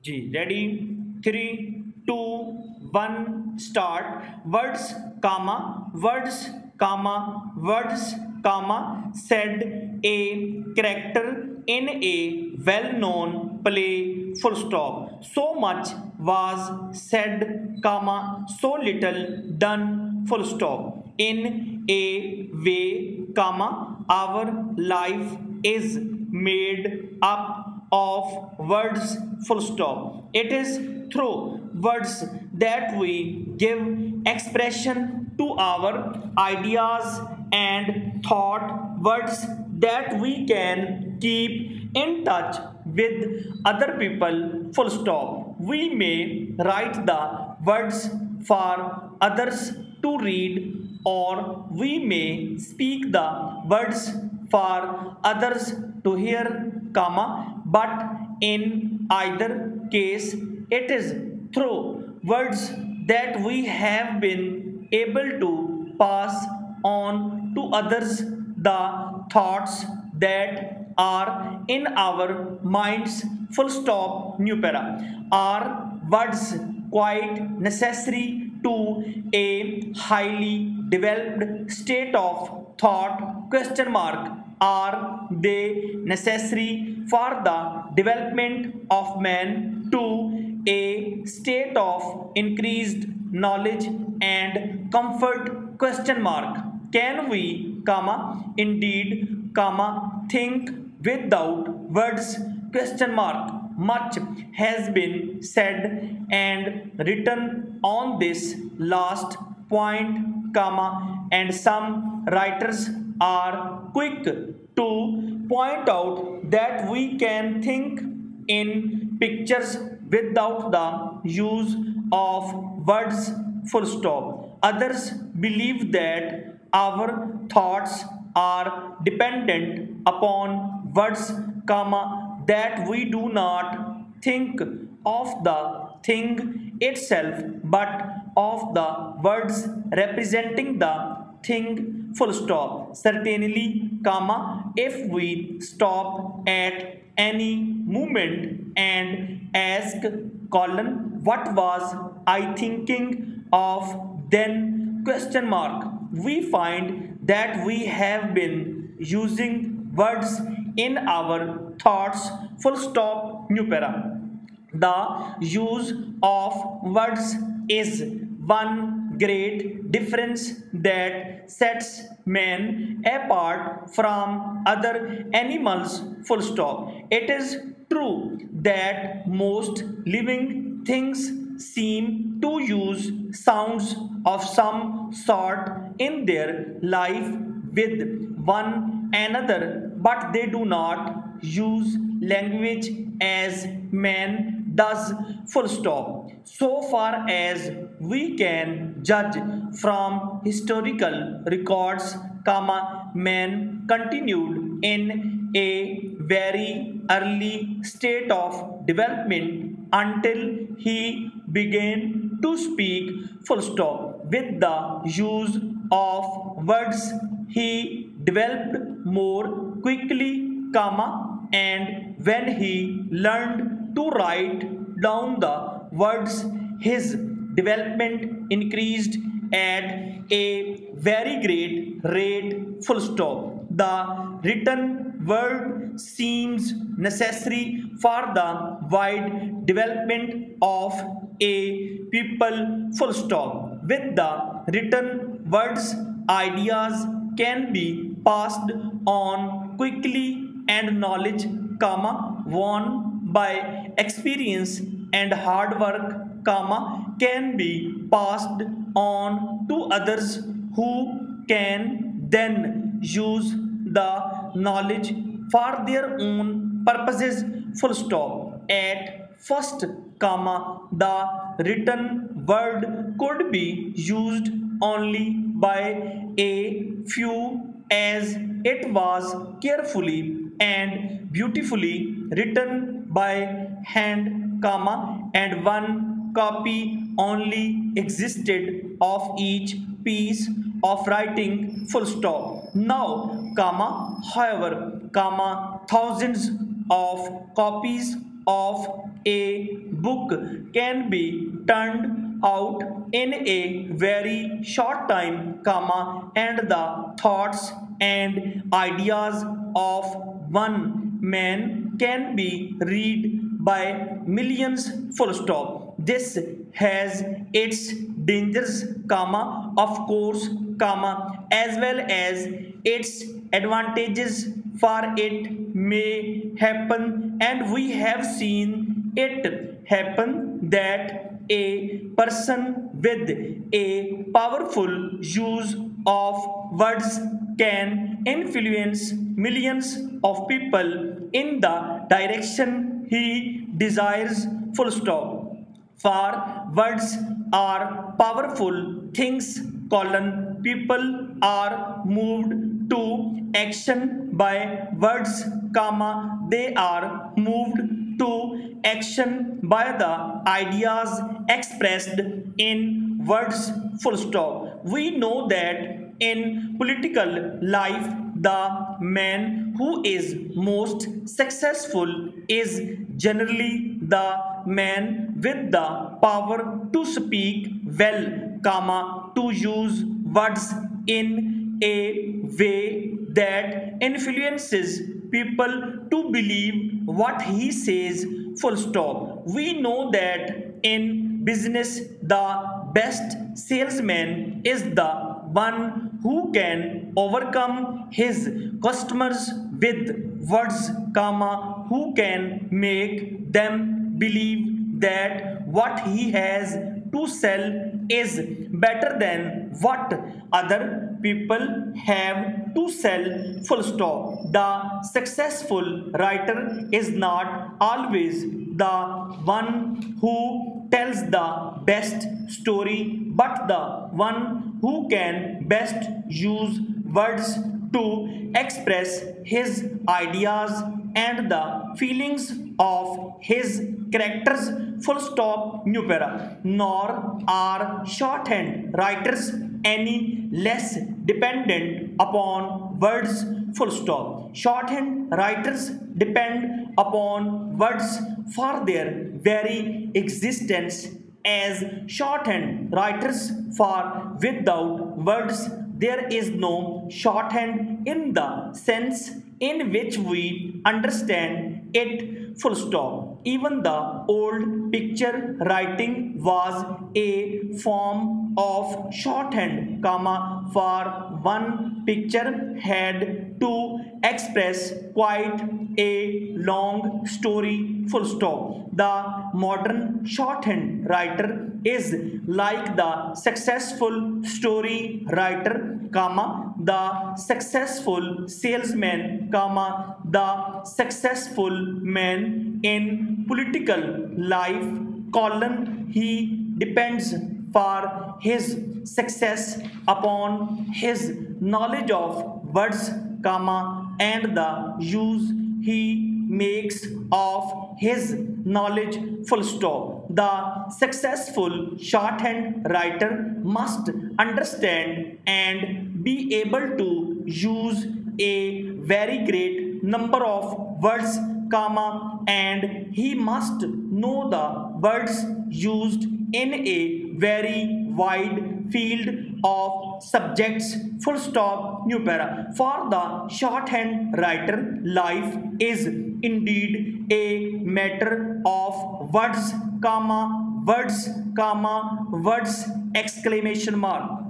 Ji ready. Three two one start. Words comma words comma words comma said a character in a well-known play full stop. So much was said comma so little done full stop. In a way comma our life is made up of words full stop. It is through words that we give expression to our ideas and thought, words that we can keep in touch with other people full stop. We may write the words for others to read, or we may speak the words for others to hear comma, but in either case it is through words that we have been able to pass on to others the thoughts that are in our minds full stop new para. Are words quite necessary to a highly developed state of thought question mark? Are they necessary for the development of man to a state of increased knowledge and comfort question mark? Can we comma indeed comma think without words question mark? Much has been said and written on this last point comma, and some writers are quick to point out that we can think in pictures without the use of words full stop. Others believe that our thoughts are dependent upon words comma, that we do not think of the thing itself but of the words representing the thing full stop. Certainly comma, if we stop at any moment and ask colon what was I thinking of then question mark, we find that we have been using words in our thoughts full stop new para. The use of words is one great difference that sets man apart from other animals full stop. It is true that most living things seem to use sounds of some sort in their life with one another, but they do not use language as man does full stop. So far as we can judge from historical records comma, man continued in a very early state of development until he began to speak full stop. With the use of words he developed more quickly comma, and when he learned to write down the words his development increased at a very great rate full stop. The written word seems necessary for the wide development of a people full stop. With the written words ideas can be passed on quickly and knowledge comma won by experience and hard work comma can be passed on to others who can then use the knowledge for their own purposes full stop. At first comma, the written word could be used only by a few, as it was carefully and beautifully written by hand comma, and one copy only existed of each piece of writing full stop. Now comma, however comma, thousands of copies of a book can be turned out in a very short time, comma, and the thoughts and ideas of one man can be read by millions, full stop. This has its dangers, comma, of course, comma, as well as its advantages. For it may happen, and we have seen it happen, that a person with a powerful use of words can influence millions of people in the direction he desires, full stop. For words are powerful things, colon, people are moved to action by words, comma, they are moved to action by the ideas expressed in words, full stop. We know that in political life, the man who is most successful is generally the man with the power to speak well, comma, to use words in a way that influences people to believe what he says, full stop. We know that in business, the best salesman is the one who can overcome his customers with words, comma, who can make them believe that what he has to sell is better than what other people have to sell, full stop. The successful writer is not always the one who tells the best story, but the one who can best use words to express his ideas and the feelings of his characters, full stop, new para. Nor are shorthand writers any less dependent upon words, full stop. Shorthand writers depend upon words for their very existence, as shorthand writers, for without words there is no shorthand in the sense in which we understand it, full stop. Even the old picture writing was a form of shorthand, comma, for one picture had to express quite a long story, full stop. The modern shorthand writer is like the successful story writer, comma, the successful salesman, comma, the successful man in political life, colon, he depends for his success upon his knowledge of words, comma, and the use he makes of his knowledge, full stop. The successful shorthand writer must understand and be able to use a very great number of words, comma, and he must know the words used in a very wide field of subjects, full stop, new para. For the shorthand writer, life is indeed a matter of words, comma, words, comma, words, exclamation mark.